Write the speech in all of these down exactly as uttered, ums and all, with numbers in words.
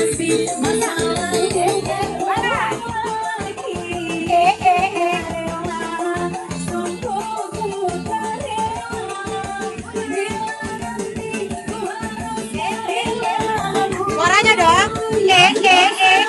Suaranya dong. Eh, eh, eh.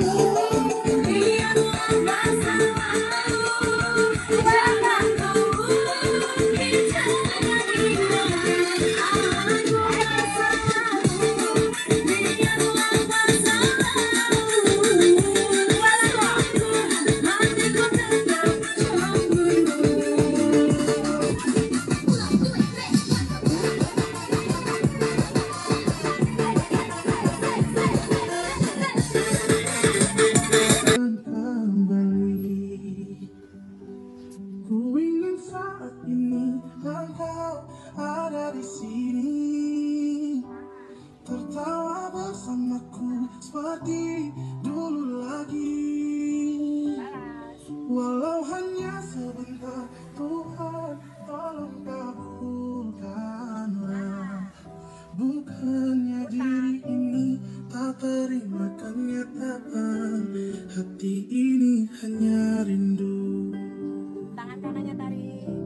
Ada di sini, tertawa bersamaku seperti dulu lagi. Walau hanya sebentar, Tuhan tolong kabulkanlah. Bukannya diri ini tak terima kenyataan, hati ini hanya rindu. Tangan kanannya tarik.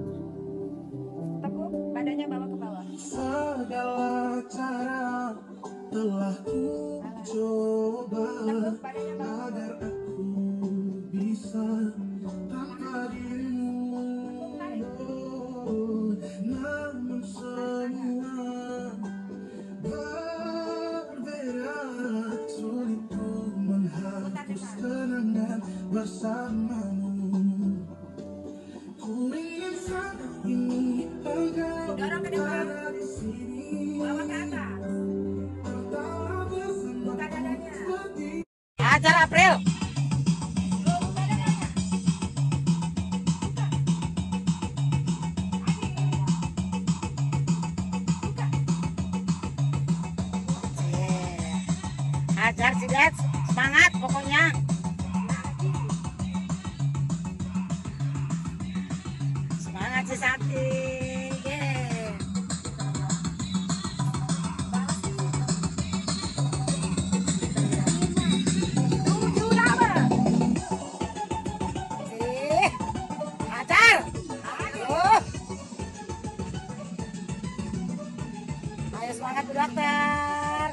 Badannya bawa ke bawah. Segala cara telah ku coba agar aku bisa tanpa dirimu, namun semua berbeda. Sulit ku menghapus kenangan bersamamu. Ku ingin saat ini engkau ada di sini, Bawa ke atas. tertawa bersamaku seperti. Ajar April. Ajar si Dad, semangat pokoknya. Semangat si Sakti. Yeah. Eh, ajar. Aduh. Ayo semangat Bu Dokter.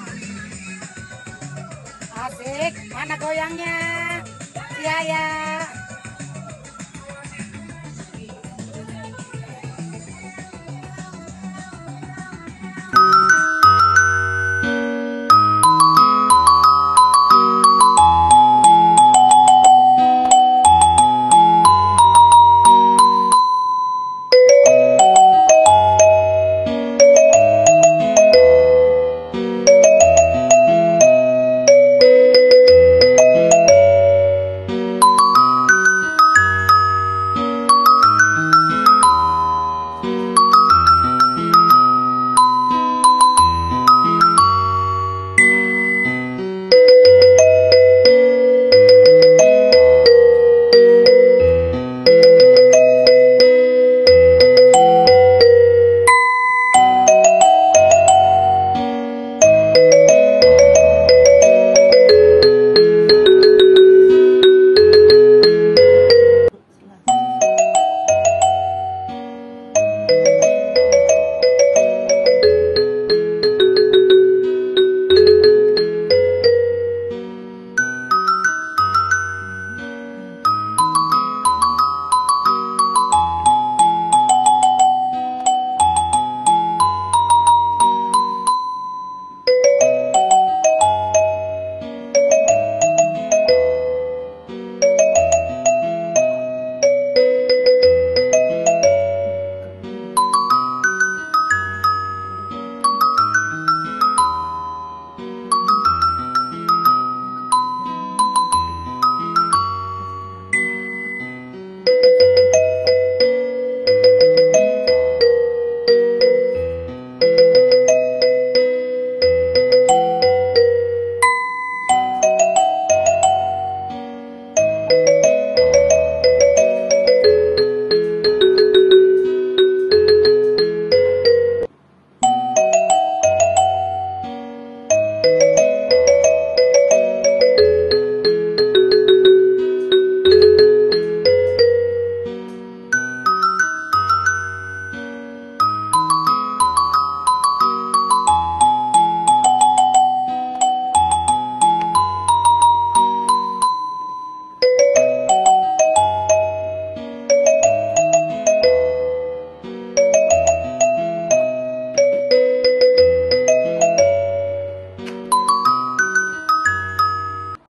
Asik, mana goyangnya? Iya ya.